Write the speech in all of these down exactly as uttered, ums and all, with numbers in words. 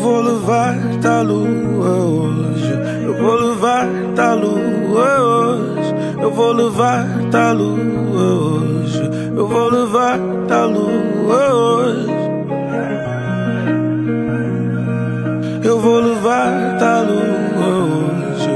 vou levar-te à lua hoje. Eu vou levar-te à lua hoje. Eu vou levar-te à lua hoje. Eu vou levar-te à lua hoje. Eu vou levar-te à lua hoje.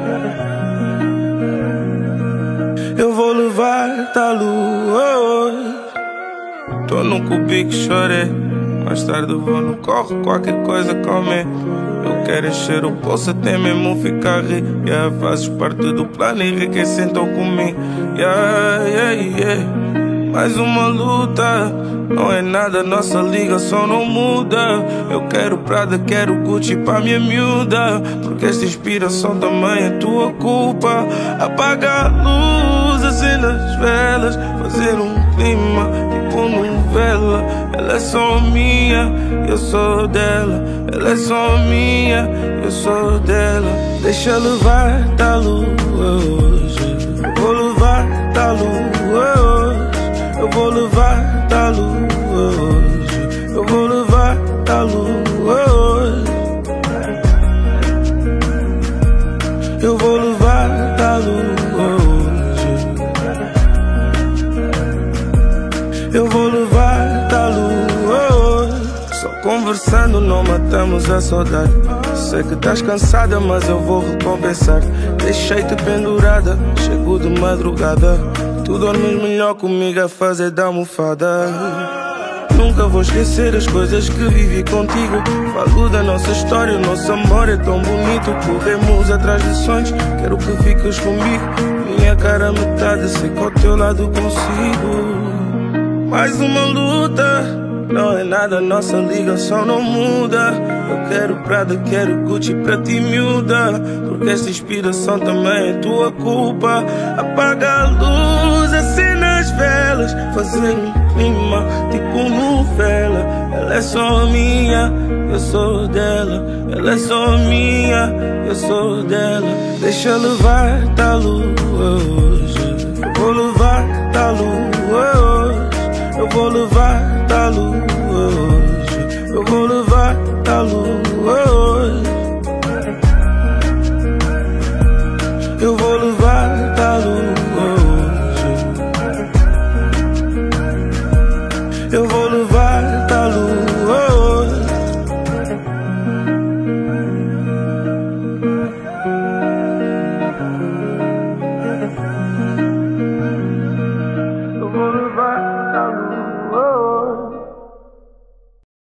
Eu vou levar-te à lua hoje. Tô num cubico, chorei. Mais tarde eu vou no corre, qualquer coisa comer. Eu quero encher o bolso até mesmo ficar rico. Yeah, fazes parte do plano, enriquece então comigo. Yeah, yeah, yeah. Mais uma luta, não é nada, nossa ligação não muda. Eu quero Prada, quero Gucci pra minha miúda, porque esta inspiração também é tua culpa. Apaga a luz, acenda as velas, fazer um clima tipo novela. Ela é só minha, eu sou dela. Ela é só minha, eu sou dela. Deixa levar-te à lua hoje. Eu vou levar-te à lua hoje. Eu vou levar-te à lua hoje. Eu vou levar-te à lua hoje. Eu vou levar-te à lua hoje. Eu vou levar-te à lua hoje. Só conversando não matamos a saudade. Sei que estás cansada, mas eu vou recompensar. Deixei-te pendurada, chego de madrugada. Tu dormes melhor comigo a fazer da almofada. Nunca vou esquecer as coisas que vivi contigo. Falo da nossa história, o nosso amor é tão bonito. Corremos atrás de sonhos, quero que fiques comigo. Minha cara metade, sei que ao teu lado consigo. Mais uma luta, não é nada, nossa ligação não muda. Eu quero Prada, quero Gucci pra ti miúda, porque esta inspiração também é tua culpa. Apaga a luz, acenda as velas, fazer um clima tipo novela. Ela é só minha, eu sou dela. Ela é só minha, eu sou dela. Deixa levar-te à lua hoje. Eu vou levar-te à lua hoje. Eu vou levar-te à lua hoje. Eu vou levar-te à lua hoje. Eu vou levar